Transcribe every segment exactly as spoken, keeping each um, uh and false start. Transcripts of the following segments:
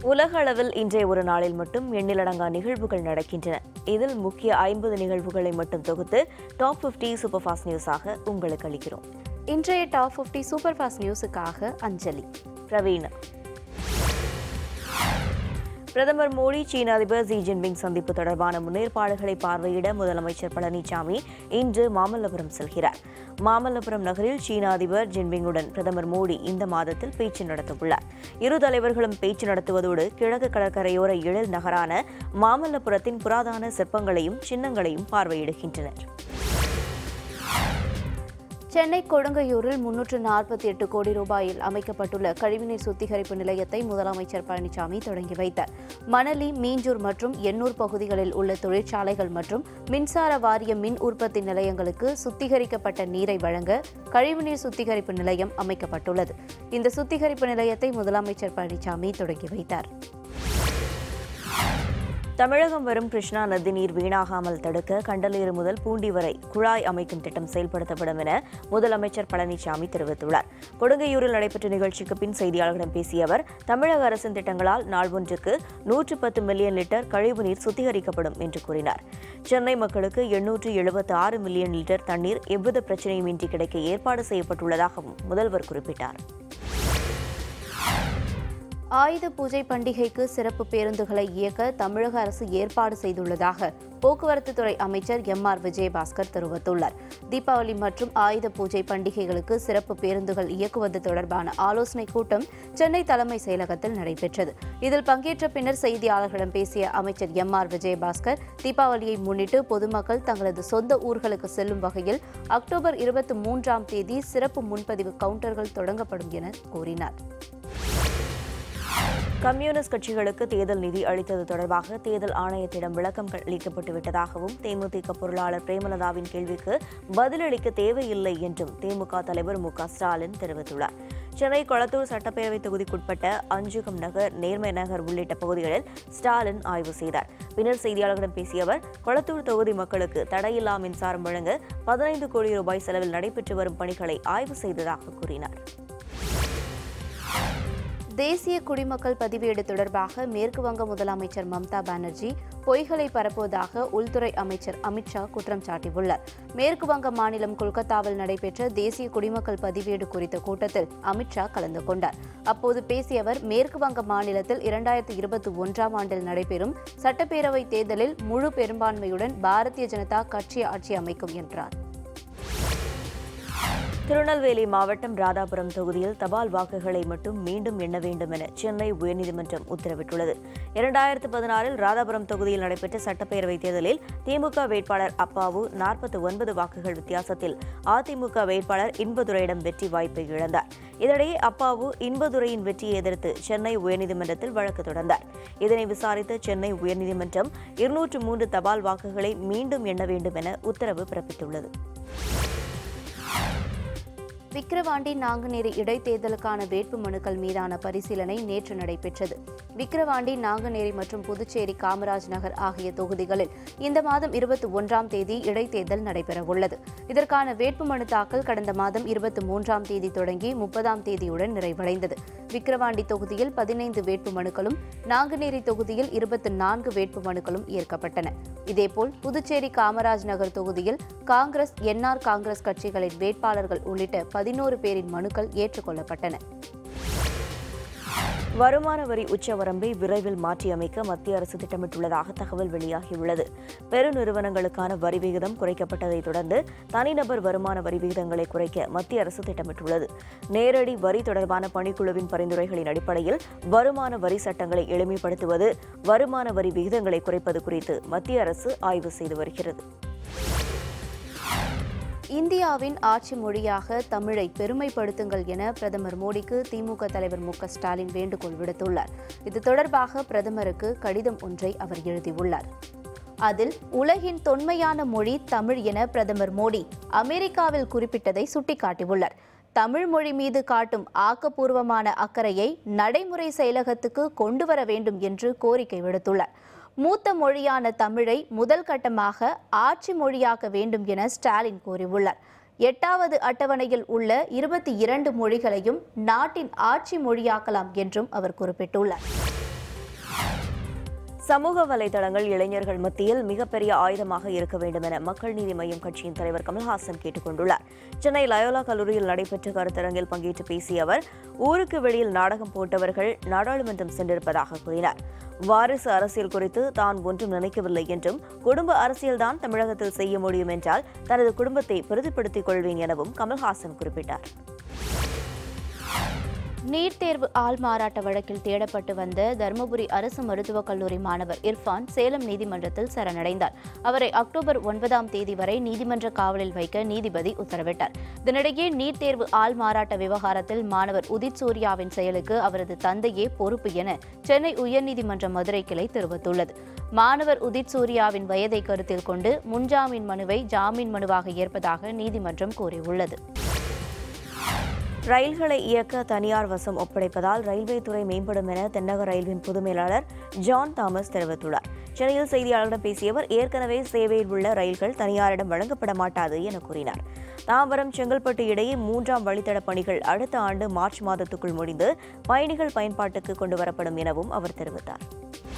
உலக அளவில் இன்றைய ஒரு நாளில் மட்டும் எண்ணிலடங்கா நிகழ்வுகள் நடக்கின்றன. இதில் முக்கிய ஐம்பது நிகழ்வுகளை மட்டும் தொகுத்து டாப் பிப்டி சூப்பர் ஃபாஸ்ட் நியூஸாக உங்களுக்கு அளிக்கிறோம். இன்றைய டாப் பிப்டி சூப்பர் ஃபாஸ்ட் நியூஸுக்காக அஞ்சலி. பிரவீனா. பிரதமர் மோடி சீன அதிபர் ஜி ஜின்பிங் சந்திப்பு தொடர்பான முன்னேற்பாடுகளை பார்வையிட முதலமைச்சர் பழனிசாமி இன்று மாமல்லபுரம் செல்கிறார். மாமல்லபுரம் நகரில் சீன அதிபர் ஜின்பிங்குடன் பிரதமர் மோடி இந்த மாதத்தில் பேச்சு நடத்தவுள்ளார். இரு தலைவர்களும் பேச்சு நடத்துவதோடு கிழக்கு கடற்கரையோர எழில் நகரான மாமல்லபுரத்தின் புராதன சிற்பங்களையும் சின்னங்களையும் பார்வையிடுகின்றனர். சென்னை கொடுங்கையூரில் முன்னூற்று நாற்பத்தி எட்டு கோடி ரூபாயில் அமைக்கப்பட்டுள்ள கழிவுநீர் சுத்திகரிப்பு நிலையத்தை முதலமைச்சர் பழனிசாமி தொடங்கி வைத்தார். மணலி, மீஞ்சூர் மற்றும் எண்ணூர் பகுதிகளில் உள்ள தொழிற்சாலைகள் மற்றும் மின்சார வாரிய மின் உற்பத்தி நிலையங்களுக்கு சுத்திகரிக்கப்பட்ட நீரை வழங்க கழிவுநீர் சுத்திகரிப்பு நிலையம் அமைக்கப்பட்டுள்ளது. இந்த சுத்திகரிப்பு நிலையத்தை முதலமைச்சர் பழனிசாமி தொடங்கி வைத்தார். தமிழகம் வரும் கிருஷ்ணா நதி நீர் வீணாகாமல் தடுக்க கண்டலேறு முதல் பூண்டி வரை குழாய் அமைக்கும் திட்டம் செயல்படுத்தப்படும் என முதலமைச்சர் பழனிசாமி தெரிவித்துள்ளார். கொடுங்கையூரில் நடைபெற்ற நிகழ்ச்சிக்கு பின் செய்தியாளர்களிடம் பேசிய அவர், தமிழக அரசின் திட்டங்களால் நாள் ஒன்றுக்கு நூற்று பத்து மில்லியன் லிட்டர் கழிவுநீர் சுத்திகரிக்கப்படும் என்று கூறினார். சென்னை மக்களுக்கு எண்ணூற்று எழுபத்தி ஆறு மில்லியன் லிட்டர் தண்ணீர் எவ்வித பிரச்சனையுமின்றி கிடைக்க ஏற்பாடு செய்யப்பட்டுள்ளதாகவும் முதல்வர் குறிப்பிட்டார். ஆயுத பூஜை பண்டிகைக்கு சிறப்பு பேருந்துகளை இயக்க தமிழக அரசு ஏற்பாடு செய்துள்ளதாக போக்குவரத்து துறை அமைச்சர் எம் ஆர் விஜயபாஸ்கர் தெரிவித்துள்ளார். தீபாவளி மற்றும் ஆயுத பூஜை பண்டிகைகளுக்கு சிறப்பு பேருந்துகள் இயக்குவது தொடர்பான ஆலோசனைக் கூட்டம் சென்னை தலைமை செயலகத்தில் நடைபெற்றது. இதில் பங்கேற்ற பின்னர் செய்தியாளர்களிடம் பேசிய அமைச்சர் எம் ஆர் விஜயபாஸ்கர், தீபாவளியை முன்னிட்டு பொதுமக்கள் தங்களது சொந்த ஊர்களுக்கு செல்லும் வகையில் அக்டோபர் இருபத்தி மூன்றாம் தேதி சிறப்பு முன்பதிவு கவுண்டர்கள் தொடங்கப்படும் என கூறினார். கம்யூனிஸ்ட் கட்சிகளுக்கு தேர்தல் நிதி அளித்தது தொடர்பாக தேர்தல் ஆணையத்திடம் விளக்கம் அளிக்கப்பட்டு விட்டதாகவும் தேமுதிக பொருளாளர் பிரேமலதாவின் கேள்விக்கு பதிலளிக்க தேவையில்லை என்றும் திமுக தலைவர் மு க ஸ்டாலின் தெரிவித்துள்ளார். சென்னை கொளத்தூர் சட்டப்பேரவை தொகுதிக்குட்பட்ட அஞ்சுகம் நகர், நேர்மை நகர் உள்ளிட்ட பகுதிகளில் ஸ்டாலின் ஆய்வு செய்தார். பின்னர் செய்தியாளர்களிடம் பேசிய அவர், கொளத்தூர் தொகுதி மக்களுக்கு தடையில்லா மின்சாரம் வழங்க பதினைந்து கோடி ரூபாய் செலவில் நடைபெற்று வரும் பணிகளை ஆய்வு செய்ததாக கூறினார். தேசிய குடிமக்கள் பதிவேடு தொடர்பாக மேற்கு வங்க முதலமைச்சர் மம்தா பானர்ஜி பொய்களை பரப்புவதாக உள்துறை அமைச்சர் அமித்ஷா குற்றம் சாட்டியுள்ளார். மேற்கு வங்க மாநிலம் கொல்கத்தாவில் நடைபெற்ற தேசிய குடிமக்கள் பதிவேடு குறித்த கூட்டத்தில் அமித்ஷா கலந்து கொண்டார். அப்போது பேசிய அவர், மேற்கு வங்க மாநிலத்தில் இரண்டாயிரத்தி இருபத்தி ஒன்றாம் ஆண்டில் நடைபெறும் சட்டப்பேரவை தேர்தலில் முழு பெரும்பான்மையுடன் பாரதிய ஜனதா கட்சி ஆட்சி அமைக்கும் என்றார். திருநெல்வேலி மாவட்டம் ராதாபுரம் தொகுதியில் தபால் வாக்குகளை மட்டும் மீண்டும் எண்ண வேண்டும் என சென்னை உயர்நீதிமன்றம் உத்தரவிட்டுள்ளது. இரண்டாயிரத்து பதினாறில் ராதாபுரம் தொகுதியில் நடைபெற்ற சட்டப்பேரவைத் தேர்தலில் திமுக வேட்பாளர் அப்பாவு நாற்பத்தி ஒன்பது வாக்குகள் வித்தியாசத்தில் அதிமுக வேட்பாளர் இன்பதுரையிடம் வெற்றி வாய்ப்பை இழந்தார். இதனிடையே அப்பாவு இன்பதுரையின் வெற்றியை எதிர்த்து சென்னை உயர்நீதிமன்றத்தில் வழக்கு தொடர்ந்தார். இதனை விசாரித்த சென்னை உயர்நீதிமன்றம் இருநூற்று மூன்று தபால் வாக்குகளை மீண்டும் எண்ண வேண்டும் என உத்தரவு பிறப்பித்துள்ளது. விக்கிரவாண்டி நாங்குநேரி இடைத்தேர்தலுக்கான வேட்பு மனுக்கள் மீதான பரிசீலனை நேற்று நடைபெற்றது. விக்கிரவாண்டி, நாங்குநேரி மற்றும் புதுச்சேரி காமராஜ் நகர் ஆகிய தொகுதிகளில் இந்த மாதம் இருபத்தி ஒன்றாம் தேதி இடைத்தேர்தல் நடைபெறவுள்ளது. இதற்கான வேட்புமனு தாக்கல் கடந்த மாதம் இருபத்தி மூன்றாம் தேதி தொடங்கி முப்பதாம் தேதியுடன் நிறைவடைந்தது. விக்கிரவாண்டி தொகுதியில் பதினைந்து வேட்புமனுக்களும், நாங்குநேரி தொகுதியில் இருபத்தி நான்கு வேட்புமனுக்களும் ஏற்கப்பட்டன. இதேபோல் புதுச்சேரி காமராஜ் நகர் தொகுதியில் காங்கிரஸ், என்ஆர் காங்கிரஸ் கட்சிகளின் வேட்பாளர்கள் உள்ளிட்ட பதினோரு பேரின் மனுக்கள் ஏற்றுக்கொள்ளப்பட்டன. வருமான வரி உச்சவரம்பை விரைவில் மாற்றியமைக்க மத்திய அரசு திட்டமிட்டுள்ளதாக தகவல் வெளியாகியுள்ளது. பெருநிறுவனங்களுக்கான வரி விகிதம் குறைக்கப்பட்டதைத் தொடர்ந்து தனிநபர் வருமான வரி விகிதங்களை குறைக்க மத்திய அரசு திட்டமிட்டுள்ளது. நேரடி வரி தொடர்பான பணிக்குழுவின் பரிந்துரைகளின் அடிப்படையில் வருமான வரி சட்டங்களை எளிமைப்படுத்துவது, வருமான வரி விகிதங்களை குறைப்பது குறித்து மத்திய அரசு ஆய்வு செய்து வருகிறது. இந்தியாவின் ஆட்சி மொழியாக தமிழை பெருமைப்படுத்துங்கள் என பிரதமர் மோடிக்கு திமுக தலைவர் மு க ஸ்டாலின் வேண்டுகோள் விடுத்துள்ளார். இது தொடர்பாக பிரதமருக்கு கடிதம் ஒன்றை அவர் எழுதியுள்ளார். அதில் உலகின் தொன்மையான மொழி தமிழ் என பிரதமர் மோடி அமெரிக்காவில் குறிப்பிட்டதை சுட்டிக்காட்டியுள்ளார். தமிழ் மொழி மீது காட்டும் ஆக்கப்பூர்வமான அக்கறையை நடைமுறை செயலகத்துக்கு கொண்டு வர வேண்டும் என்று கோரிக்கை விடுத்துள்ளார். மூத்த மொழியான தமிழை முதல் கட்டமாக ஆட்சி மொழியாக்க வேண்டும் என ஸ்டாலின் கூறியுள்ளார். எட்டாவது அட்டவணையில் உள்ள இருபத்தி இரண்டு மொழிகளையும் நாட்டின் ஆட்சி மொழியாக்கலாம் என்றும் அவர் குறிப்பிட்டுள்ளார். சமூக வலைதளங்கள் இளைஞர்கள் மத்தியில் மிகப்பெரிய ஆயுதமாக இருக்க வேண்டும் என மக்கள் நீதி மய்யம் கட்சியின் தலைவர் கமல்ஹாசன் கேட்டுக் கொண்டுள்ளார். சென்னை லயோலா கல்லூரியில் நடைபெற்ற கருத்தரங்கில் பங்கேற்று பேசிய அவர், ஊருக்கு வெளியில் நாடகம் போட்டவர்கள் நாடாளுமன்றம் சென்றிருப்பதாக கூறினார். வாரிசு அரசியல் குறித்து தான் ஒன்றும் நினைக்கவில்லை என்றும், குடும்ப அரசியல்தான் தமிழகத்தில் செய்ய முடியும் என்றால் தனது குடும்பத்தை பெரிதுபடுத்திக் கொள்வேன் எனவும் கமல்ஹாசன் குறிப்பிட்டார். நீட் தேர்வு ஆள் மாறாட்ட வழக்கில் தேடப்பட்டு வந்த தருமபுரி அரசு மருத்துவக் கல்லூரி மாணவர் இர்ஃபான் சேலம் நீதிமன்றத்தில் சரணடைந்தார். அவரை அக்டோபர் ஒன்பதாம் தேதி வரை நீதிமன்ற காவலில் வைக்க நீதிபதி உத்தரவிட்டார். இதனிடையே நீட் தேர்வு ஆள் மாறாட்ட விவகாரத்தில் மாணவர் உதித் சூர்யாவின் செயலுக்கு அவரது தந்தையே பொறுப்பு என சென்னை உயர்நீதிமன்ற மதுரை கிளை தெரிவித்துள்ளது. மாணவர் உதித் சூர்யாவின் வயதை கருத்தில் கொண்டு முன்ஜாமீன் மனுவை ஜாமீன் மனுவாக ஏற்பதாக நீதிமன்றம் கூறியுள்ளது. ரயில்களை இயக்க தனியார் வசம் ஒப்படைப்பதால் ரயில்வே துறை மேம்படும் என தென்னக ரயில்வின் பொது மேலாளர் ஜான் தாமஸ் தெரிவித்துள்ளார். சென்னையில் செய்தியாளர்களிடம் பேசிய அவர், ஏற்கனவே சேவையில் உள்ள ரயில்கள் தனியாரிடம் வழங்கப்பட மாட்டாது என கூறினார். தாம்பரம் செங்கல்பட்டு இடையே மூன்றாம் வழித்தட பணிகள் அடுத்த ஆண்டு மார்ச் மாதத்துக்குள் முடிந்து பயணிகள் பயன்பாட்டுக்கு கொண்டுவரப்படும் எனவும் அவர் தெரிவித்தார்.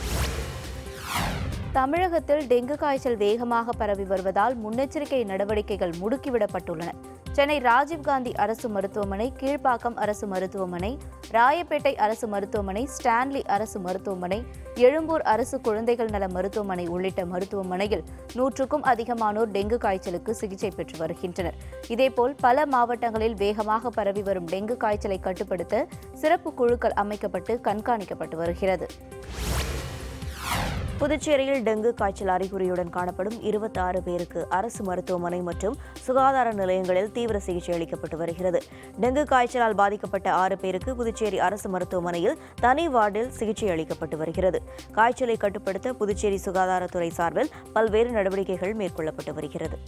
தமிழகத்தில் டெங்கு காய்ச்சல் வேகமாக பரவி வருவதால் முன்னெச்சரிக்கை நடவடிக்கைகள் முடுக்கிவிடப்பட்டுள்ளன. சென்னை ராஜீவ்காந்தி அரசு மருத்துவமனை, கீழ்ப்பாக்கம் அரசு மருத்துவமனை, ராயப்பேட்டை அரசு மருத்துவமனை, ஸ்டான்லி அரசு மருத்துவமனை, எழும்பூர் அரசு குழந்தைகள் நல மருத்துவமனை உள்ளிட்ட மருத்துவமனையில் நூற்றுக்கும் அதிகமானோர் டெங்கு காய்ச்சலுக்கு சிகிச்சை பெற்று வருகின்றனர். இதேபோல் பல மாவட்டங்களில் வேகமாக பரவி வரும் டெங்கு காய்ச்சலை கட்டுப்படுத்த சிறப்பு குழுக்கள் அமைக்கப்பட்டு கண்காணிக்கப்பட்டு வருகிறது. புதுச்சேரியில் டெங்கு காய்ச்சல் அறிகுறியுடன் காணப்படும் இருபத்தி ஆறு பேருக்கு அரசு மருத்துவமனை மற்றும் சுகாதார நிலையங்களில் தீவிர சிகிச்சை அளிக்கப்பட்டு வருகிறது. டெங்கு காய்ச்சலால் பாதிக்கப்பட்ட ஆறு பேருக்கு புதுச்சேரி அரசு மருத்துவமனையில் தனி வார்டில் சிகிச்சை அளிக்கப்பட்டு வருகிறது. காய்ச்சலை கட்டுப்படுத்த புதுச்சேரி சுகாதாரத்துறை சார்பில் பல்வேறு நடவடிக்கைகள் மேற்கொள்ளப்பட்டு வருகிறது.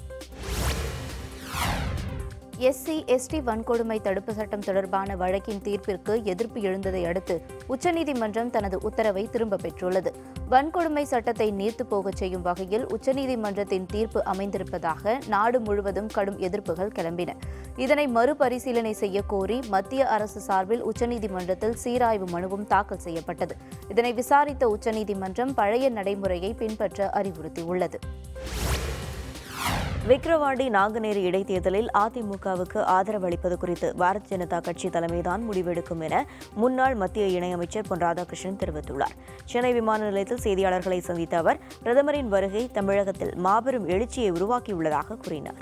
எஸ்சி எஸ்டி வன்கொடுமை தடுப்பு சட்டம் தொடர்பான வழக்கின் தீர்ப்பிற்கு எதிர்ப்பு எழுந்ததை அடுத்து உச்சநீதிமன்றம் தனது உத்தரவை திரும்பப் பெற்றுள்ளது. வன்கொடுமை சட்டத்தை நீர்த்துப் போகச் செய்யும் வகையில் உச்சநீதிமன்றத்தின் தீர்ப்பு அமைந்திருப்பதாக நாடு முழுவதும் கடும் எதிர்ப்புகள் கிளம்பின. இதனை மறுபரிசீலனை செய்ய கோரி மத்திய அரசு சார்பில் உச்சநீதிமன்றத்தில் சீராய்வு மனுவும் தாக்கல் செய்யப்பட்டது. இதனை விசாரித்த உச்சநீதிமன்றம் பழைய நடைமுறையை பின்பற்ற அறிவுறுத்தியுள்ளது. விக்கிரவாண்டி நாங்குநேரி இடைத்தேர்தலில் அதிமுகவுக்கு ஆதரவு அளிப்பது குறித்து பாரதிய ஜனதா கட்சி தலைமைதான் முடிவெடுக்கும் என முன்னாள் மத்திய இணையமைச்சர் பொன் ராதாகிருஷ்ணன் தெரிவித்துள்ளார். சென்னை விமான நிலையத்தில் செய்தியாளர்களை சந்தித்த அவர், பிரதமரின் வருகை தமிழகத்தில் மாபெரும் எழுச்சியை உருவாக்கியுள்ளதாக கூறினார்.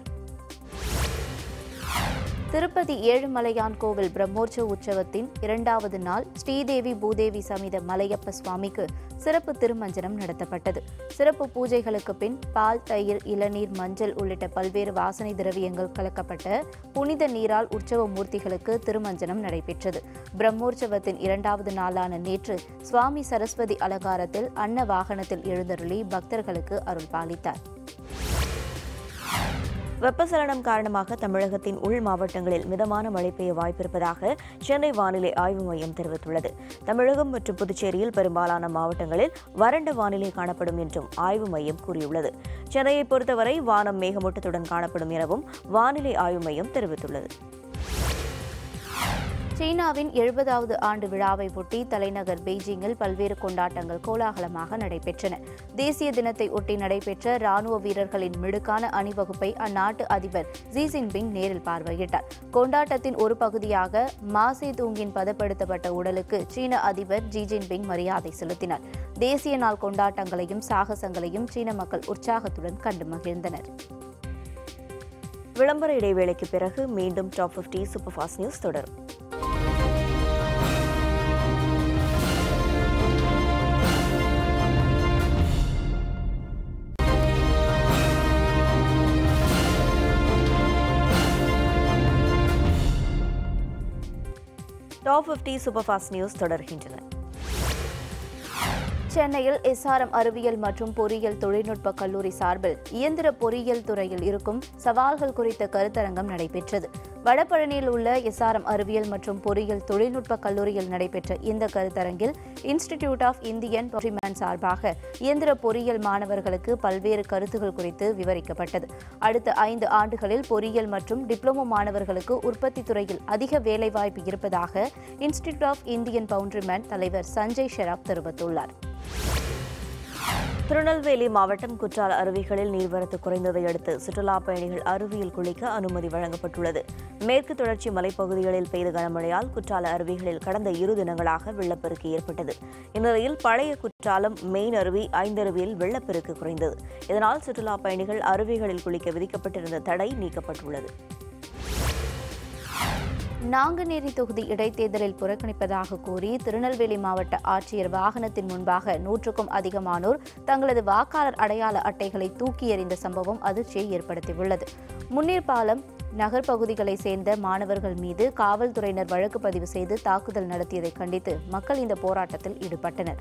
திருப்பதி ஏழுமலையான் கோவில் பிரம்மோற்சவ உற்சவத்தின் இரண்டாவது நாள் ஸ்ரீதேவி பூதேவி சமேத மலையப்ப சுவாமிக்கு சிறப்பு திருமஞ்சனம் நடத்தப்பட்டது. சிறப்பு பூஜைகளுக்கு பின் பால், தயிர், இளநீர், மஞ்சள் உள்ளிட்ட பல்வேறு வாசனை திரவியங்கள் கலக்கப்பட்ட புனித நீரால் உற்சவ மூர்த்திகளுக்கு திருமஞ்சனம் நடைபெற்றது. பிரம்மோற்சவத்தின் இரண்டாவது நாளான நேற்று சுவாமி சரஸ்வதி அலங்காரத்தில் அன்ன வாகனத்தில் எழுந்தருளி பக்தர்களுக்கு அருள் பாலித்தார். வெப்பசலனம் காரணமாக தமிழகத்தின் உள் மாவட்டங்களில் மிதமான மழை பெய்ய வாய்ப்பிருப்பதாக சென்னை வானிலை ஆய்வு மையம் தெரிவித்துள்ளது. தமிழகம் மற்றும் புதுச்சேரியில் பெரும்பாலான மாவட்டங்களில் வறண்ட வானிலை காணப்படும் என்றும் ஆய்வு மையம் கூறியுள்ளது. சென்னையை பொறுத்தவரை வானம் மேகமூட்டத்துடன் காணப்படும் எனவும் வானிலை ஆய்வு மையம் தெரிவித்துள்ளது. சீனாவின் எழுபதாவது ஆண்டு விழாவை ஒட்டி தலைநகர் பெய்ஜிங்கில் பல்வேறு கொண்டாட்டங்கள் கோலாகலமாக நடைபெற்றன. தேசிய தினத்தை ஒட்டி நடைபெற்ற ராணுவ வீரர்களின் மிடுக்கான அணிவகுப்பை அந்நாட்டு அதிபர் ஜி ஜின்பிங் நேரில் பார்வையிட்டார். கொண்டாட்டத்தின் ஒரு பகுதியாக மாசே தூங்கின் பதப்படுத்தப்பட்ட உடலுக்கு சீன அதிபர் ஜி ஜின்பிங் மரியாதை செலுத்தினார். தேசிய நாள் கொண்டாட்டங்களையும் சாகசங்களையும் சீன மக்கள் உற்சாகத்துடன் கண்டு மகிழ்ந்தனர். விளம்பர இடைவேளைக்கு பிறகு மீண்டும் top fifty super fast news தொடரும். Top fifty super fast news தொடர்கின்றன. சென்னையில் எஸ்ஆர்எம் அறிவியல் மற்றும் பொறியியல் தொழில்நுட்ப கல்லூரி சார்பில் இயந்திர பொறியியல் துறையில் இருக்கும் சவால்கள் குறித்த கருத்தரங்கம் நடைபெற்றது. வடபழனியில் உள்ள எஸ்ஆர்எம் அறிவியல் மற்றும் பொறியியல் தொழில்நுட்ப கல்லூரியில் நடைபெற்ற இந்த கருத்தரங்கில் இன்ஸ்டிடியூட் ஆஃப் இந்தியன் பொறிமேன் சார்பாக இயந்திர பொறியியல் மாணவர்களுக்கு பல்வேறு கருத்துகள் குறித்து விவரிக்கப்பட்டது. அடுத்த ஐந்து ஆண்டுகளில் பொறியியல் மற்றும் டிப்ளமோ மாணவர்களுக்கு உற்பத்தி துறையில் அதிக வேலைவாய்ப்பு இருப்பதாக இன்ஸ்டிடியூட் ஆஃப் இந்தியன் பவுண்டரிமேன் தலைவர் சஞ்சய் ஷெராப் தெரிவித்துள்ளார். திருநெல்வேலி மாவட்டம் குற்றால அருவிகளில் நீர்வரத்து குறைந்ததை அடுத்து சுற்றுலாப் பயணிகள் அருவியில் குளிக்க அனுமதி வழங்கப்பட்டுள்ளது. மேற்கு தொடர்ச்சி மலைப்பகுதிகளில் பெய்த கனமழையால் குற்றால அருவிகளில் கடந்த இரு தினங்களாக வெள்ளப்பெருக்கு ஏற்பட்டது. இந்நிலையில் பழைய குற்றாலம் மெயின் அருவி ஐந்தருவியில் வெள்ளப்பெருக்கு குறைந்தது. இதனால் சுற்றுலாப் பயணிகள் அருவிகளில் குளிக்க விதிக்கப்பட்டிருந்த தடை நீக்கப்பட்டுள்ளது. நாங்குநேரி தொகுதி இடைத்தேர்தலில் புறக்கணிப்பதாக கூறி திருநெல்வேலி மாவட்ட ஆட்சியர் வாகனத்தின் முன்பாக நூற்றுக்கும் அதிகமானோர் தங்களது வாக்காளர் அடையாள அட்டைகளை தூக்கி எறிந்த சம்பவம் அதிர்ச்சியை ஏற்படுத்தியுள்ளது. முன்னீர்பாலம் நகர் பகுதிகளைச் சேர்ந்த மாணவர்கள் மீது காவல்துறையினர் வழக்கு பதிவு செய்து தாக்குதல் நடத்தியதை கண்டித்து மக்கள் இந்த போராட்டத்தில் ஈடுபட்டனர்.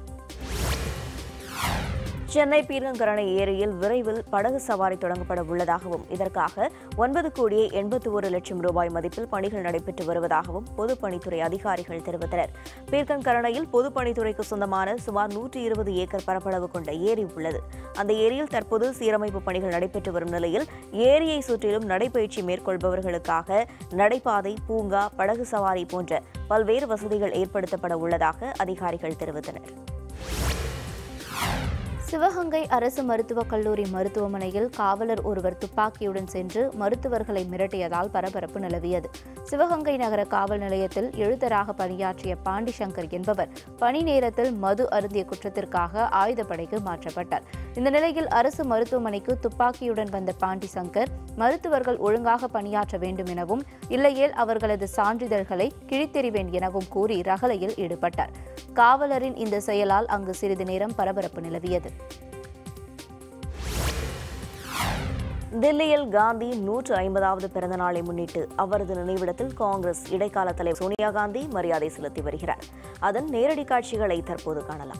சென்னை பீர்க்கங்கரணை ஏரியில் விரைவில் படகு சவாரி தொடங்கப்பட உள்ளதாகவும் இதற்காக ஒன்பது கோடியே எண்பத்தி ஒரு லட்சம் ரூபாய் மதிப்பில் பணிகள் நடைபெற்று வருவதாகவும் பொதுப்பணித்துறை அதிகாரிகள் தெரிவித்தனர். பீர்க்கங்கரணையில் பொதுப்பணித்துறைக்கு சொந்தமான சுமார் நூற்றி இருபது ஏக்கர் பரப்பளவு கொண்ட ஏரி உள்ளது. அந்த ஏரியில் தற்போது சீரமைப்பு பணிகள் நடைபெற்று வரும் நிலையில் ஏரியை சுற்றிலும் நடைபயிற்சி மேற்கொள்பவர்களுக்காக நடைபாதை, பூங்கா, படகு சவாரி போன்ற பல்வேறு வசதிகள் ஏற்படுத்தப்பட உள்ளதாக அதிகாரிகள் தெரிவித்தனர். சிவகங்கை அரசு மருத்துவக் கல்லூரி மருத்துவமனையில் காவலர் ஒருவர் துப்பாக்கியுடன் சென்று மருத்துவர்களை மிரட்டியதால் பரபரப்பு நிலவியது. சிவகங்கை நகர காவல் நிலையத்தில் எழுத்தராக பணியாற்றிய பாண்டிசங்கர் என்பவர் பணி நேரத்தில் மது அருந்திய குற்றத்திற்காக ஆயுதப்படைக்கு மாற்றப்பட்டார். இந்த நிலையில் அரசு மருத்துவமனைக்கு துப்பாக்கியுடன் வந்த பாண்டிசங்கர் மருத்துவர்கள் ஒழுங்காக பணியாற்ற வேண்டும் எனவும் இல்லையேல் அவர்களது சான்றிதழ்களை கிழித்தெறிவேன் எனவும் கூறி ரகளையில் ஈடுபட்டார். காவலரின் இந்த செயலால் அங்கு சிறிது நேரம் பரபரப்பு நிலவியது. தில்லியில் காந்தி நூற்று ஐம்பதாவது பிறந்த நாளை முன்னிட்டு அவரது நினைவிடத்தில் காங்கிரஸ் இடைக்கால தலைவர் சோனியா காந்தி மரியாதை செலுத்தி வருகிறார். அதன் நேரடி காட்சிகளை தற்போது காணலாம்.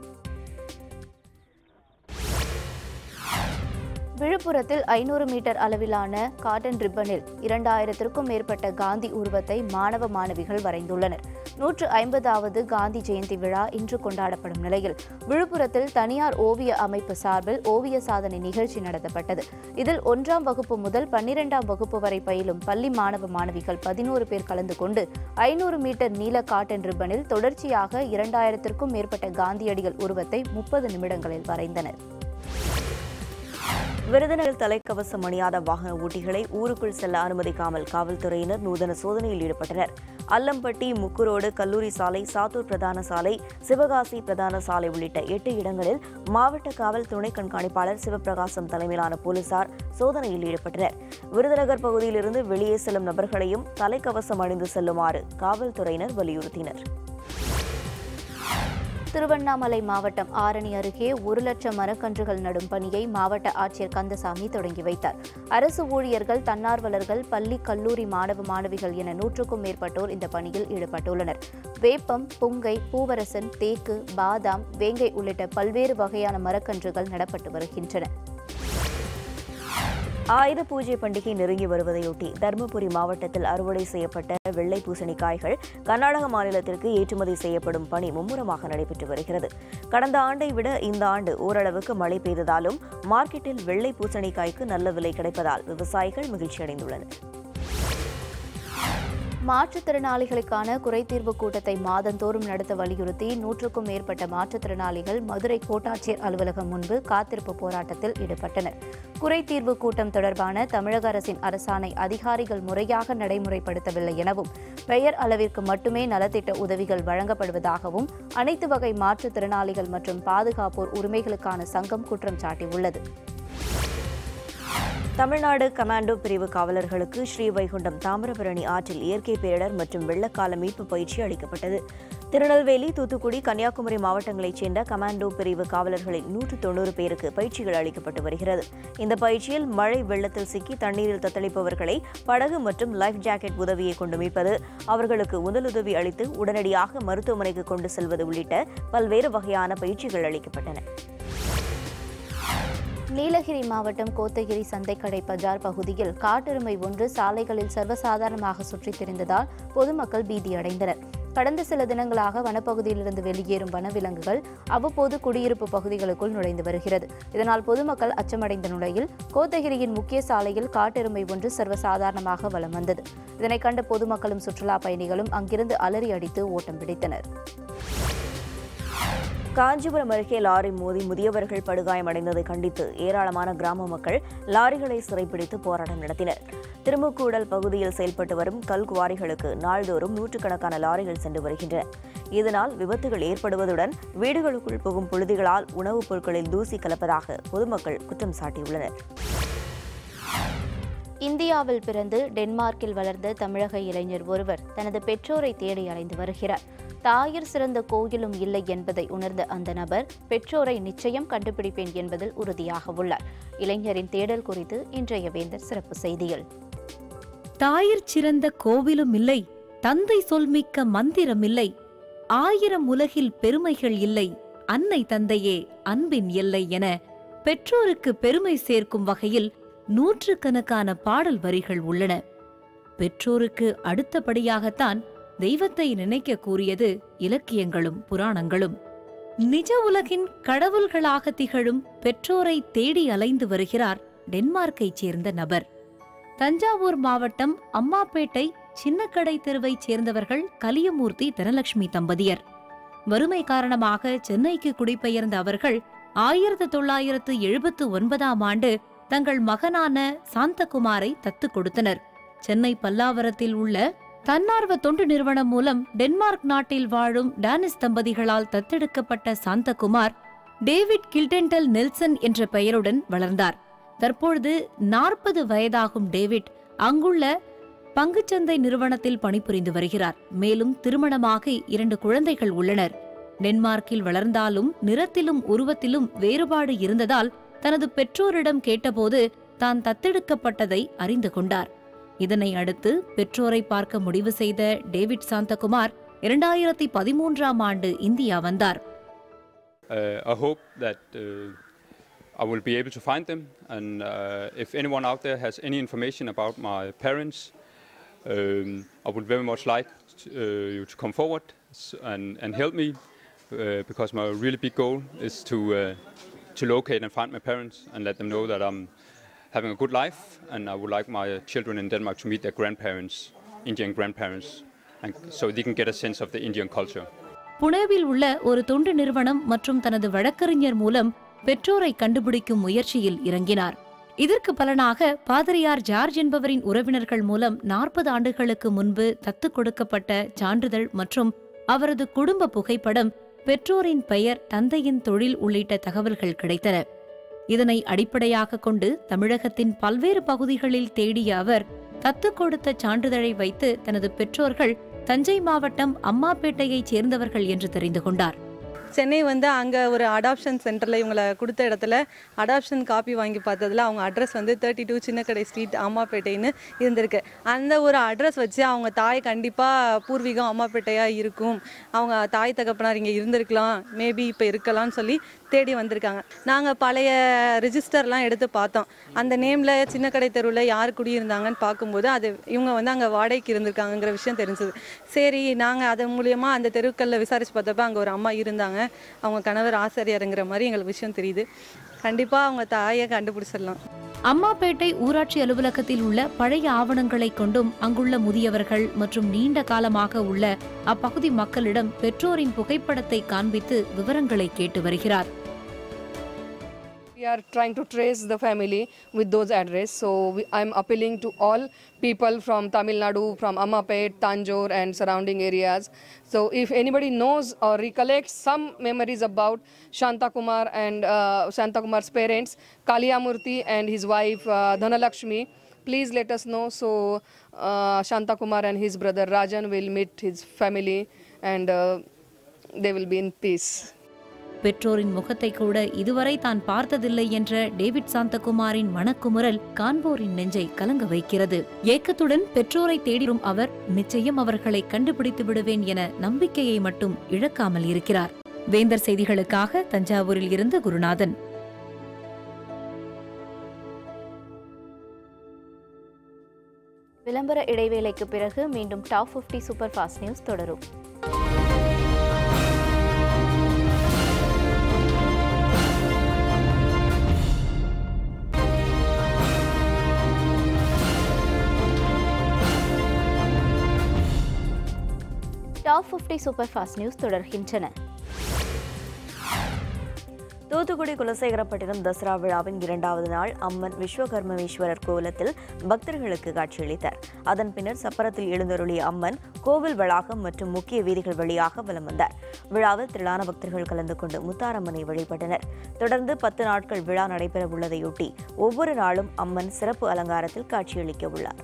விழுப்புரத்தில் ஐநூறு மீட்டர் அளவிலான காட்டன் ரிப்பனில் இரண்டாயிரத்திற்கும் மேற்பட்ட காந்தி உருவத்தை மாணவ மாணவிகள் வரைந்துள்ளனர். நூற்று ஐம்பதாவது காந்தி ஜெயந்தி விழா இன்று கொண்டாடப்படும் நிலையில் விழுப்புரத்தில் தனியார் ஓவிய அமைப்பு சார்பில் ஓவிய சாதனை நிகழ்ச்சி நடத்தப்பட்டது. இதில் ஒன்றாம் வகுப்பு முதல் பன்னிரெண்டாம் வகுப்பு வரை பயிலும் பள்ளி மாணவ மாணவிகள் பதினோரு பேர் கலந்து கொண்டு ஐநூறு மீட்டர் நீள காட்டன் ரிப்பனில் தொடர்ச்சியாக இரண்டாயிரத்திற்கும் மேற்பட்ட காந்தியடிகள் உருவத்தை முப்பது நிமிடங்களில் வரைந்தனர். விருதுநகரில் தலைக்கவசம் அணியாத வாகன ஓட்டிகளை ஊருக்குள் செல்ல அனுமதிக்காமல் காவல்துறையினர் நூதன சோதனையில் ஈடுபட்டனர். அல்லம்பட்டி, முக்குரோடு, கல்லூரி சாலை, சாத்தூர் பிரதான சாலை, சிவகாசி பிரதான சாலை உள்ளிட்ட எட்டு இடங்களில் மாவட்ட காவல் துணை கண்காணிப்பாளர் சிவபிரகாசம் தலைமையிலான போலீசார் சோதனையில் ஈடுபட்டனர். விருதுநகர் பகுதியிலிருந்து வெளியே செல்லும் நபர்களையும் தலைக்கவசம் அணிந்து செல்லுமாறு காவல்துறையினர் வலியுறுத்தினர். திருவண்ணாமலை மாவட்டம் ஆரணி அருகே ஒரு லட்சம் மரக்கன்றுகள் நடும் பணியை மாவட்ட ஆட்சியர் கந்தசாமி தொடங்கி வைத்தார். அரசு ஊழியர்கள், தன்னார்வலர்கள், பள்ளி, கல்லூரி மாணவ மாணவிகள் என நூற்றுக்கும் மேற்பட்டோர் இந்த பணியில் ஈடுபட்டுள்ளனர். வேப்பம், புங்கை, பூவரசன், தேக்கு, பாதாம், வேங்கை உள்ளிட்ட பல்வேறு வகையான மரக்கன்றுகள் நடப்பட்டு வருகின்றன. ஆயுத பூஜை பண்டிகை நெருங்கி வருவதையொட்டி தருமபுரி மாவட்டத்தில் அறுவடை செய்யப்பட்ட வெள்ளை பூசணிக்காய்கள் கர்நாடக மாநிலத்திற்கு ஏற்றுமதி செய்யப்படும் பணி மும்முரமாக நடைபெற்று வருகிறது. கடந்த ஆண்டை விட இந்த ஆண்டு ஓரளவுக்கு மழை பெய்ததாலும் மார்க்கெட்டில் வெள்ளை பூசணிக்காய்க்கு நல்ல விலை கிடைப்பதால் விவசாயிகள் மகிழ்ச்சியடைந்துள்ளனர். மாற்றுத்திறனாளிகளுக்கான குறைதீர்வு கூட்டத்தை மாதந்தோறும் நடத்த வலியுறுத்தி நூற்றுக்கும் மேற்பட்ட மாற்றுத்திறனாளிகள் மதுரை கோட்டாட்சியர் அலுவலகம் முன்பு காத்திருப்பு போராட்டத்தில் ஈடுபட்டனர். குறைதீர்வு கூட்டம் தொடர்பான தமிழக அரசின் அரசாணை அதிகாரிகள் முறையாக நடைமுறைப்படுத்தவில்லை எனவும், பெயர் அளவிற்கு மட்டுமே நலத்திட்ட உதவிகள் வழங்கப்படுவதாகவும் அனைத்து வகை மாற்றுத்திறனாளிகள் மற்றும் பாதுகாப்போர் உரிமைகளுக்கான சங்கம் குற்றம் சாட்டியுள்ளது. தமிழ்நாடு கமாண்டோ பிரிவு காவலர்களுக்கு ஸ்ரீவைகுண்டம் தாமிரபரணி ஆற்றில் இயற்கை பேரிடர் மற்றும் வெள்ளக்கால மீட்பு பயிற்சி அளிக்கப்பட்டது. திருநெல்வேலி, தூத்துக்குடி, கன்னியாகுமரி மாவட்டங்களைச் சேர்ந்த கமாண்டோ பிரிவு காவலர்களின் நூற்று தொன்னூறு பேருக்கு பயிற்சிகள் அளிக்கப்பட்டு வருகிறது. இந்த பயிற்சியில் மழை வெள்ளத்தில் சிக்கி தண்ணீரில் தத்தளிப்பவர்களை படகு மற்றும் லைஃப் ஜாக்கெட் உதவியை கொண்டு மீட்பது, அவர்களுக்கு முதலுதவி அளித்து உடனடியாக மருத்துவமனைக்கு கொண்டு செல்வது உள்ளிட்ட பல்வேறு வகையான பயிற்சிகள் அளிக்கப்பட்டன. நீலகிரி மாவட்டம் கோத்தகிரி சந்தைக்கடை பஜார் பகுதியில் காட்டெருமை ஒன்று சாலைகளில் சர்வசாதாரணமாக சுற்றித் திரிந்ததால் பொதுமக்கள் பீதியடைந்தனர். கடந்த சில தினங்களாக வனப்பகுதியிலிருந்து வெளியேறும் வனவிலங்குகள் அவ்வப்போது குடியிருப்பு பகுதிகளுக்குள் நுழைந்து வருகிறது. இதனால் பொதுமக்கள் அச்சமடைந்த நிலையில் கோத்தகிரியின் முக்கிய சாலையில் காட்டெருமை ஒன்று சர்வசாதாரணமாக வலம் வந்தது. இதனை கண்ட பொதுமக்களும் சுற்றுலா பயணிகளும் அங்கிருந்து அலறி அடித்து ஓட்டம் பிடித்தனர். காஞ்சிபுரம் அருகே லாரி மோதி முதியவர்கள் படுகாயமடைந்ததை கண்டித்து ஏராளமான கிராம மக்கள் லாரிகளை சிறைப்பிடித்து போராட்டம் நடத்தினர். திருமுக்கூடல் பகுதியில் செயல்பட்டு வரும் கல்குவாரிகளுக்கு நாள்தோறும் நூற்றுக்கணக்கான லாரிகள் சென்று வருகின்றன. இதனால் விபத்துகள் ஏற்படுவதுடன் வீடுகளுக்குள் புகும் புழுதிகளால் உணவுப் பொருட்களில் தூசி கலப்பதாக பொதுமக்கள் குற்றம் சாட்டியுள்ளனர். இந்தியாவில் பிறந்து டென்மார்க்கில் வளர்ந்த தமிழக இளைஞர் ஒருவர் தனது பெற்றோரை தேடி அலைந்து வருகிறார். தாயிற் சிறந்த கோயிலும் இல்லை என்பதை உணர்ந்த அந்த நபர் பெற்றோரை நிச்சயம் கண்டுபிடிப்பேன் என்பதில் உறுதியாக உள்ளார். இளைஞரின் தேடல் குறித்து இன்றைய வேந்தர் சிறப்பு செய்தியில். தாயிற் சிறந்த கோவிலும் இல்லை, தந்தை சொல்மிக்க மந்திரம் இல்லை, ஆயிரம் உலகில் பெருமைகள் இல்லை, அன்னை தந்தையே அன்பின் எல்லை என பெற்றோருக்கு பெருமை சேர்க்கும் வகையில் நூற்றுக்கணக்கான பாடல் வரிகள் உள்ளன. பெற்றோருக்கு அடுத்தபடியாகத்தான் தெய்வத்தை நினைக்க கூறியது இலக்கியங்களும் புராணங்களும். நிஜ உலகின் கடவுள்களாக திகழும் பெற்றோரை தேடி அலைந்து வருகிறார் டென்மார்க்கைச் சேர்ந்த நபர். தஞ்சாவூர் மாவட்டம் அம்மாப்பேட்டை சின்னக்கடை தெருவைச் சேர்ந்தவர்கள் கலியமூர்த்தி தனலட்சுமி தம்பதியர். வறுமை காரணமாக சென்னைக்கு குடிபெயர்ந்த அவர்கள் ஆயிரத்து தொள்ளாயிரத்து எழுபத்து ஒன்பதாம் ஆண்டு தங்கள் மகனான சாந்தகுமாரை தத்துக் கொடுத்தனர். சென்னை பல்லாவரத்தில் உள்ள தன்னார்வ தொண்டு நிறுவனம் மூலம் டென்மார்க் நாட்டில் வாழும் டானிஸ் தம்பதிகளால் தத்தெடுக்கப்பட்ட சாந்தகுமார் டேவிட் கில்டென்டல் நெல்சன் என்ற பெயருடன் வளர்ந்தார். தற்பொழுது நாற்பது வயதாகும் டேவிட் அங்குள்ள பங்குச்சந்தை நிறுவனத்தில் பணிபுரிந்து வருகிறார். மேலும் திருமணமாக இரண்டு குழந்தைகள் உள்ளனர். டென்மார்க்கில் வளர்ந்தாலும் நிறத்திலும் உருவத்திலும் வேறுபாடு இருந்ததால் தனது பெற்றோரிடம் கேட்டபோது தான் தத்தெடுக்கப்பட்டதை அறிந்து கொண்டார். இதனை அடுத்து பெற்றோரை பார்க்க முடிவு செய்த டேவிட் சாந்தகுமார் இரண்டாயிரத்தி பதிமூன்றாம் ஆண்டு இந்தியா வந்தார். I hope that uh, I will be able to find them, and uh, if anyone out there has any information about my parents, um, I would very much like to, uh, you to come forward and, and help me, uh, because my really big goal is to uh, to locate and find my parents and let them know that I'm having a good life, and I would like my children in Denmark to meet their grandparents, Indian grandparents, and so they can get a sense of the Indian culture. புனேவில் உள்ள ஒரு தொண்டு நிறுவனம் மற்றும் தனது வழக்கறிஞர் மூலம் பெற்றோரை கண்டுபிடிக்கும் முயற்சியில் இறங்கினார். இதற்கு பலனாக பாதிரியார் ஜார்ஜ் என்பவரின் உறவினர்கள் மூலம் நாற்பது ஆண்டுகளுக்கு முன்பு தத்துக் கொடுக்கப்பட்ட சான்றிதழ் மற்றும் அவரது குடும்ப புகைப்படம், பெற்றோரின் பெயர், தந்தையின் தொழில் உள்ளிட்ட தகவல்கள் கிடைத்தன. இதனை அடிப்படையாக கொண்டு தமிழகத்தின் பல்வேறு பகுதிகளில் தேடிய அவர் தத்துக் கொடுத்த சான்றிதழை வைத்து தனது பெற்றோர்கள் தஞ்சை மாவட்டம் அம்மாப்பேட்டையைச் சேர்ந்தவர்கள் என்று தெரிந்து கொண்டார். சென்னை வந்து அங்கே ஒரு அடாப்ஷன் சென்டரில் இவங்களை கொடுத்த இடத்துல அடாப்ஷன் காப்பி வாங்கி பார்த்ததில் அவங்க அட்ரஸ் வந்து தேர்ட்டி டூ சின்னக்கடை ஸ்ட்ரீட் அம்மாப்பேட்டைன்னு இருந்திருக்கு. அந்த ஒரு அட்ரஸ் வச்சு அவங்க தாய் கண்டிப்பாக பூர்வீகம் அம்மாப்பேட்டையாக இருக்கும், அவங்க தாய் தகப்பனார் இங்கே இருந்திருக்கலாம், மேபி இப்போ இருக்கலாம்னு சொல்லி தேடி வந்திருக்காங்க. நாங்கள் பழைய ரிஜிஸ்டர்லாம் எடுத்து பார்த்தோம். அந்த நேமில் சின்னக்கடை தெருவில் யார் குடியிருந்தாங்கன்னு பார்க்கும்போது அது இவங்க வந்து அங்கே வாடகைக்கு இருந்திருக்காங்கிற விஷயம் தெரிஞ்சது. சரி, நாங்கள் அதன் மூலியமாக அந்த தெருக்களில் விசாரித்து பார்த்தப்ப அங்கே ஒரு அம்மா இருந்தாங்க, அவங்க கணவர் ஆசிரியருங்கிற மாதிரி எங்களுக்கு விஷயம் தெரியுது. கண்டிப்பாக அவங்க தாயை கண்டுபிடிச்சிடலாம். அம்மாப்பேட்டை ஊராட்சி அலுவலகத்தில் உள்ள பழைய ஆவணங்களை கொண்டும் அங்குள்ள முதியவர்கள் மற்றும் நீண்ட காலமாக உள்ள அப்பகுதி மக்களிடம் பெற்றோரின் புகைப்படத்தை காண்பித்து விவரங்களை கேட்டு வருகிறார். We are trying to trace the family with those address. So we, I'm appealing to all people from Tamil Nadu, from Ammapet, Tanjore and surrounding areas. So if anybody knows or recollects some memories about Shantakumar and uh, Shantakumar's parents, Kaliyamurthy and his wife uh, Dhanalakshmi, please let us know. So uh, Shantakumar and his brother Rajan will meet his family and uh, they will be in peace. பெற்றோரின் முகத்தை கூட இதுவரை தான் பார்த்ததில்லை என்ற David சாந்தகுமாரின் மனக்குமுறல் காண்போரின் நெஞ்சை கலங்க வைக்கிறது. ஏக்கத்துடன் பெற்றோரை தேடிடும் அவர் நிச்சயம் அவர்களை கண்டுபிடித்து விடுவேன் என நம்பிக்கையை மட்டும் இழக்காமல் இருக்கிறார். வேந்தர் செய்திகளுக்காக தஞ்சாவூரில் இருந்து குருநாதன். விளம்பர இடைவேளைக்கு பிறகு மீண்டும் top fifty super fast news தொடரும். Top fifty super fast news தொடர்கின்றன. தூத்துக்குடி குலசேகரப்பட்டினம் தசரா விழாவின் இரண்டாவது நாள் அம்மன் விஸ்வகர்மேஸ்வரர் கோவிலத்தில் பக்தர்களுக்கு காட்சியளித்தார். அதன் பின்னர் சப்பரத்தில் எழுந்தருளிய அம்மன் கோவில் வளாகம் மற்றும் முக்கிய வீதிகள் வழியாக வலம் வந்தார். விழாவில் திரளான பக்தர்கள் கலந்து கொண்டு முத்தாரம்மனை வழிபட்டனர். தொடர்ந்து பத்து நாட்கள் விழா நடைபெற உள்ளதையொட்டி ஒவ்வொரு நாளும் அம்மன் சிறப்பு அலங்காரத்தில் காட்சியளிக்க உள்ளார்.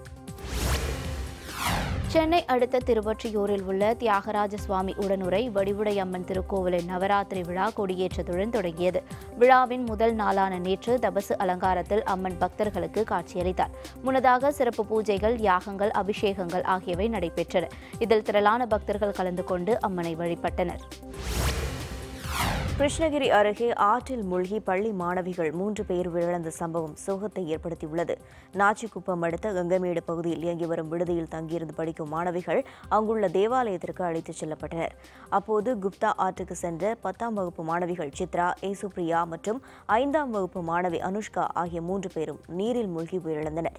சென்னை அடுத்த திருவொற்றியூரில் உள்ள தியாகராஜ சுவாமி உடனுரை வடிவுடை அம்மன் திருக்கோவிலின் நவராத்திரி விழா கொடியேற்றத்துடன் தொடங்கியது. விழாவின் முதல் நாளான நேற்று தபசு அலங்காரத்தில் அம்மன் பக்தர்களுக்கு காட்சியளித்தார். முன்னதாக சிறப்பு பூஜைகள், யாகங்கள், அபிஷேகங்கள் ஆகியவை நடைபெற்றன. இதில் திரளான பக்தர்கள் கலந்து கொண்டு அம்மனை வழிபட்டனர். கிருஷ்ணகிரி அருகே ஆற்றில் மூழ்கி பள்ளி மாணவிகள் மூன்று பேர் உயிரிழந்த சம்பவம் சோகத்தை ஏற்படுத்தியுள்ளது. நாச்சிக்குப்பம் அடுத்த கங்கமேடு பகுதியில் இயங்கி வரும் விடுதியில் தங்கியிருந்து படிக்கும் மாணவிகள் அங்குள்ள தேவாலயத்திற்கு அழைத்துச் செல்லப்பட்டனர். அப்போது குப்தா ஆற்றுக்கு சென்ற பத்தாம் வகுப்பு மாணவிகள் சித்ரா, ஏசுப்ரியா மற்றும் ஐந்தாம் வகுப்பு மாணவி அனுஷ்கா ஆகிய மூன்று பேரும் நீரில் மூழ்கி உயிரிழந்தனர்.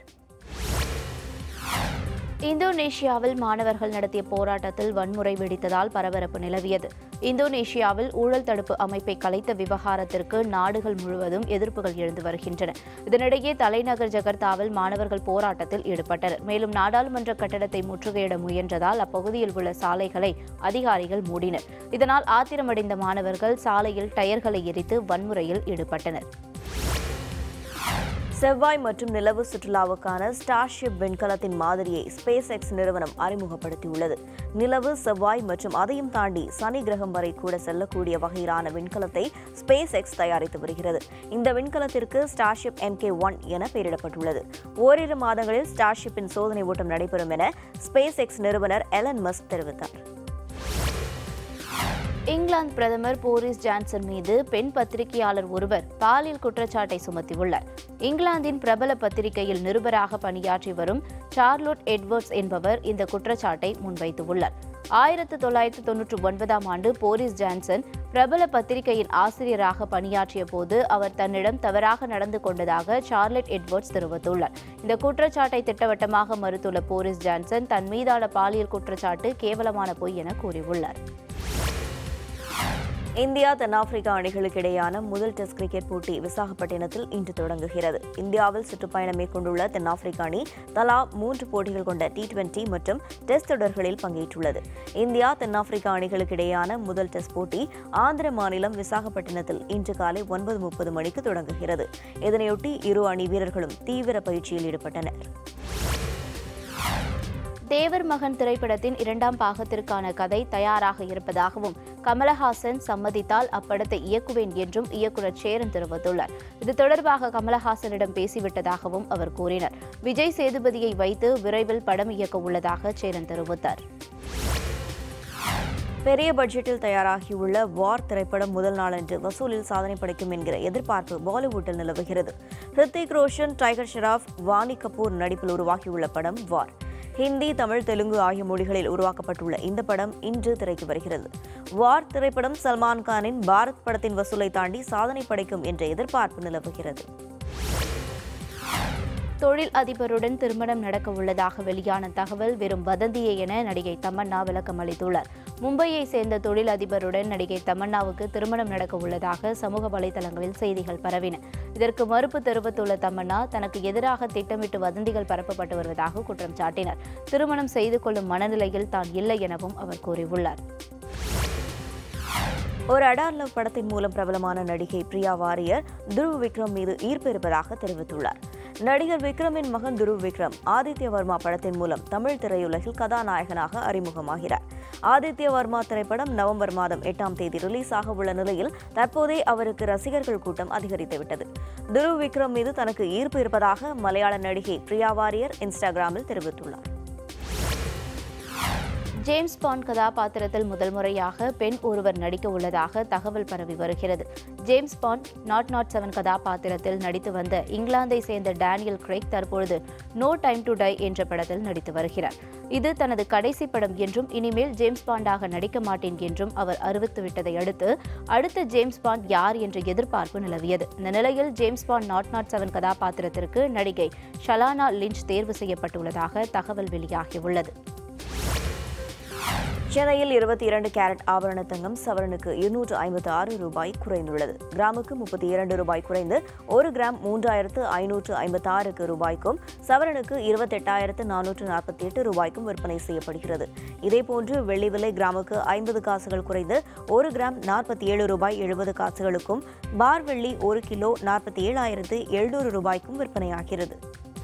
இந்தோனேஷியாவில் மாணவர்கள் நடத்திய போராட்டத்தில் வன்முறை வெடித்ததால் பரபரப்பு நிலவியது. இந்தோனேஷியாவில் ஊழல் தடுப்பு அமைப்பை கலைத்த விவகாரத்திற்கு நாடுகள் முழுவதும் எதிர்ப்புகள் எழுந்து வருகின்றன. இதனிடையே தலைநகர் ஜகர்த்தாவில் மாணவர்கள் போராட்டத்தில் ஈடுபட்டனர். மேலும் நாடாளுமன்ற கட்டடத்தை முற்றுகையிட முயன்றதால் அப்பகுதியில் உள்ள சாலைகளை அதிகாரிகள் மூடினர். இதனால் ஆத்திரமடைந்த மாணவர்கள் சாலையில் டயர்களை எரித்து வன்முறையில் ஈடுபட்டனர். செவ்வாய் மற்றும் நிலவு சுற்றுலாவுக்கான ஸ்டார்ஷிப் விண்கலத்தின் மாதிரியை ஸ்பேஸ் எக்ஸ் நிறுவனம் அறிமுகப்படுத்தியுள்ளது. நிலவு, செவ்வாய் மற்றும் அதையும் தாண்டி சனி கிரகம் வரை கூட செல்லக்கூடிய வகையிலான விண்கலத்தை ஸ்பேஸ் எக்ஸ் தயாரித்து வருகிறது. இந்த விண்கலத்திற்கு ஸ்டார்ஷிப் எம் கே ஒன் என பெயரிடப்பட்டுள்ளது. ஓரிரு மாதங்களில் ஸ்டார்ஷிப்பின் சோதனை ஓட்டம் நடைபெறும் என ஸ்பேஸ் எக்ஸ் நிறுவனர் எலன் மஸ்க் தெரிவித்தார். இங்கிலாந்து பிரதமர் போரிஸ் ஜான்சன் மீது பெண் பத்திரிகையாளர் ஒருவர் பாலியல் குற்றச்சாட்டை சுமத்தியுள்ளார். இங்கிலாந்தின் பிரபல பத்திரிகையில் நிருபராக பணியாற்றி வரும் சார்லோட் எட்வர்ட்ஸ் என்பவர் இந்த குற்றச்சாட்டை முன்வைத்துள்ளார். ஆயிரத்து தொள்ளாயிரத்து தொன்னூற்றி ஒன்பதாம் ஆண்டு போரிஸ் ஜான்சன் பிரபல பத்திரிகையின் ஆசிரியராக பணியாற்றிய போது அவர் தன்னிடம் தவறாக நடந்து கொண்டதாக சார்லட் எட்வர்ட்ஸ் தெரிவித்துள்ளார். இந்த குற்றச்சாட்டை திட்டவட்டமாக மறுத்துள்ள போரிஸ் ஜான்சன் தன் மீதான பாலியல் குற்றச்சாட்டு கேவலமான பொய் என கூறியுள்ளார். இந்தியா தென்னாப்பிரிக்கா அணிகளுக்கு இடையேயான முதல் டெஸ்ட் கிரிக்கெட் போட்டி விசாகப்பட்டினத்தில் இன்று தொடங்குகிறது. இந்தியாவில் சுற்றுப்பயணம் மேற்கொண்டுள்ள தென்னாப்பிரிக்க அணி தலா மூன்று போட்டிகள் கொண்ட டி டுவெண்டி மற்றும் டெஸ்ட் தொடர்களில் பங்கேற்றுள்ளது. இந்தியா தென்னாப்பிரிக்கா அணிகளுக்கு இடையேயான முதல் டெஸ்ட் போட்டி ஆந்திர மாநிலம் விசாகப்பட்டினத்தில் இன்று காலை ஒன்பது முப்பது மணிக்கு தொடங்குகிறது. இதனையொட்டி இரு அணி வீரர்களும் தீவிர பயிற்சியில் ஈடுபட்டனர். தேவர் மகன் திரைப்படத்தின் இரண்டாம் பாகத்திற்கான கதை தயாராக இருப்பதாகவும் கமலஹாசன் சம்மதித்தால் அப்படத்தை இயக்குவேன் என்றும் இயக்குநர் சேரன் தெரிவித்துள்ளார். இது தொடர்பாக கமலஹாசனிடம் பேசிவிட்டதாகவும் அவர் கூறினார். விஜய் சேதுபதியை வைத்து விரைவில் படம் இயக்க உள்ளதாக சேரன் தெரிவித்தார். பெரிய பட்ஜெட்டில் தயாராகியுள்ள வார் திரைப்படம் முதல் நாளன்று வசூலில் சாதனை படைக்கும் என்கிற எதிர்பார்ப்பு பாலிவுட்டில் நிலவுகிறது. ஹிருத்திக் ரோஷன், டைகர் ஷெராஃப், வாணி கபூர் நடிப்பில் உருவாகியுள்ள படம் வார். ஹிந்தி, தமிழ், தெலுங்கு ஆகிய மொழிகளில் உருவாக்கப்பட்டுள்ள இந்த படம் இன்று திரைக்கு வருகிறது. வார் திரைப்படம் சல்மான் கானின் பாரத் படத்தின் வசூலை தாண்டி சாதனை படைக்கும் என்ற எதிர்பார்ப்பு நிலவுகிறது. தொழில் அதிபருடன் திருமணம் நடக்க உள்ளதாக வெளியான தகவல் வெறும் வதந்தியே என நடிகை தமன்னா விளக்கம் அளித்துள்ளார். மும்பையை சேர்ந்த தொழில் அதிபருடன் நடிகை தமன்னாவுக்கு திருமணம் நடக்க உள்ளதாக சமூக வலைதளங்களில் செய்திகள் பரவின. இதற்கு மறுப்பு தெரிவித்துள்ள தமன்னா தனக்கு எதிராக திட்டமிட்டு வதந்திகள் பரப்பப்பட்டு வருவதாக குற்றம் சாட்டினார். திருமணம் செய்து கொள்ளும் மனநிலையில் தான் இல்லை எனவும் அவர் கூறியுள்ளார். ஒரு அடார் லவ் படத்தின் மூலம் பிரபலமான நடிகை பிரியா வாரியர் துருவ் விக்ரம் மீது ஈர்ப்பு இருப்பதாக தெரிவித்துள்ளார். நடிகர் விக்ரமின் மகன் துருவ் விக்ரம் ஆதித்ய வர்மா படத்தின் மூலம் தமிழ் திரையுலகில் கதாநாயகனாக அறிமுகமாகிறார். ஆதித்ய வர்மா திரைப்படம் நவம்பர் மாதம் எட்டாம் தேதி ரிலீஸ் ஆக உள்ள நிலையில் தற்போதே அவருக்கு ரசிகர்கள் கூட்டம் அதிகரித்துவிட்டது. துருவ் விக்ரம் மீது தனக்கு ஈர்ப்பு இருப்பதாக மலையாள நடிகை பிரியா வாரியர் இன்ஸ்டாகிராமில் தெரிவித்துள்ளார். ஜேம்ஸ் பாண்ட் கதாபாத்திரத்தில் முதல் முறையாக பெண் ஒருவர் நடிக்க உள்ளதாக தகவல் பரவி வருகிறது. James Bond nought nought seven கதாபாத்திரத்தில் நடித்து வந்த இங்கிலாந்தை சேர்ந்த டேனியல் கிரெய்க் தற்பொழுது நோ டைம் டு டை என்ற படத்தில் நடித்து வருகிறார். இது தனது கடைசி படம் என்றும் இனிமேல் ஜேம்ஸ் பாண்டாக நடிக்க மாட்டேன் என்றும் அவர் அறிவித்துவிட்டதை அடுத்து அடுத்த ஜேம்ஸ் பாண்ட் யார் என்ற எதிர்பார்ப்பு நிலவியது. இந்த நிலையில் James Bond nought nought seven கதாபாத்திரத்திற்கு நடிகை ஷலானா லிஞ்ச் தேர்வு செய்யப்பட்டுள்ளதாக தகவல் வெளியாகியுள்ளது. சென்னையில் இருபத்தி இரண்டு கேரட் ஆபரண தங்கம் சவரனுக்கு இருநூற்று ஐம்பத்து ஆறு ரூபாய் குறைந்துள்ளது. கிராமுக்கு முப்பத்தி இரண்டு ரூபாய் குறைந்து ஒரு கிராம் மூன்றாயிரத்து ஐநூற்று ஐம்பத்தி ஆறுக்கு ரூபாய்க்கும் சவரனுக்கு இருபத்தெட்டாயிரத்து நானூற்று நாற்பத்தி எட்டு ரூபாய்க்கும் விற்பனை செய்யப்படுகிறது. இதேபோன்று வெள்ளி விலை கிராமுக்கு ஐம்பது காசுகள் குறைந்து ஒரு கிராம் நாற்பத்தி ஏழு ரூபாய் எழுபது காசுகளுக்கும், பார் வெள்ளி ஒரு கிலோ நாற்பத்தி ஏழாயிரத்து எழுநூறு ரூபாய்க்கும் விற்பனையாகிறது.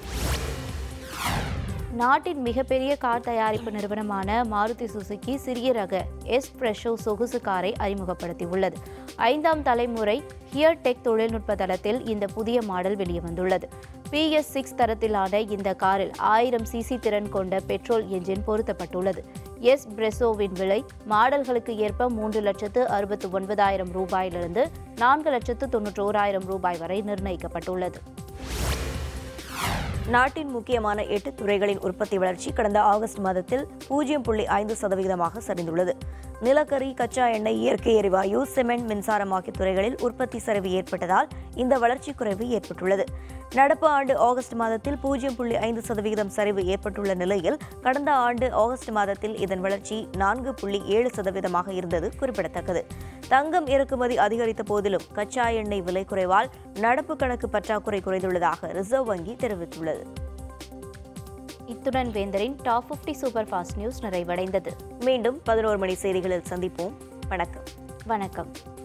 நாட்டின் மிகப்பெரிய கார் தயாரிப்பு நிறுவனமான மாருதி சுசுகி சிறிய ரக எஸ் பிரெஷோ சொகுசு காரை அறிமுகப்படுத்தியுள்ளது. ஐந்தாம் தலைமுறை ஹியர் டெக் தொழில்நுட்ப தளத்தில் இந்த புதிய மாடல் வெளியே வந்துள்ளது. பி எஸ் சிக்ஸ் தரத்திலான இந்த காரில் ஆயிரம் சிசி திறன் கொண்ட பெட்ரோல் என்ஜின் பொருத்தப்பட்டுள்ளது. எஸ் பிரெசோவின் விலை மாடல்களுக்கு ஏற்ப மூன்று லட்சத்து அறுபத்து ஒன்பதாயிரம் ரூபாயிலிருந்து நான்கு லட்சத்து தொன்னூற்றி ஓராயிரம் ரூபாய் வரை நிர்ணயிக்கப்பட்டுள்ளது. நாட்டின் முக்கியமான எட்டு துறைகளின் உற்பத்தி வளர்ச்சி கடந்த ஆகஸ்ட் மாதத்தில் பூஜ்ஜியம் புள்ளி ஐந்து சதவீதமாக சரிந்துள்ளது. நிலக்கரி, கச்சா எண்ணெய், இயற்கை எரிவாயு, சிமெண்ட், மின்சாரம் ஆகிய துறைகளில் உற்பத்தி சரிவு ஏற்பட்டதால் இந்த வளர்ச்சி குறைவு ஏற்பட்டுள்ளது. நடப்பு ஆண்டு ஆகஸ்ட் மாதத்தில் பூஜ்ஜியம் புள்ளி ஐந்து சதவீதம் சரிவு ஏற்பட்டுள்ள நிலையில் கடந்த ஆண்டு ஆகஸ்ட் மாதத்தில் இதன் வளர்ச்சி நான்கு புள்ளி ஏழு சதவீதமாக இருந்தது குறிப்பிடத்தக்கது. தங்கம் இறக்குமதி அதிகரித்த போதிலும் கச்சா எண்ணெய் விலை குறைவால் நடப்பு கணக்கு பற்றாக்குறை குறைந்துள்ளதாக ரிசர்வ் வங்கி தெரிவித்துள்ளது. இத்துடன் வேந்தரின் டாப் ஐம்பது சூப்பர் ஃபாஸ்ட் நியூஸ் நிறைவடைந்தது. மீண்டும் பதினோரு மணி செய்திகளில் சந்திப்போம். வணக்கம். வணக்கம்.